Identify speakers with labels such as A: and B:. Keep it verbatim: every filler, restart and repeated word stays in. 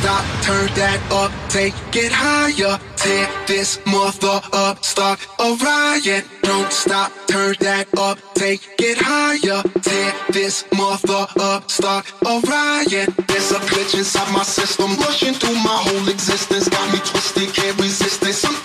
A: stop, turn that up, take it higher. Tear this mother up, start a riot. Don't stop, turn that up, take it higher. Tear this mother up, start a riot. There's a glitch inside my system, rushing through my whole existence. Got me twisted, can't resist it. Some